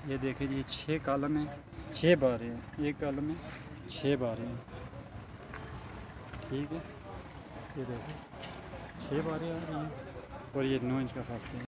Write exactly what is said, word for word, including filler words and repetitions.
ये देखिए ये छः कॉलम है, छः बार हैं, एक कॉलम में छः बार हैं। ठीक है, ये देखो छः बारें आ रही हैं और ये नौ इंच का फासला है।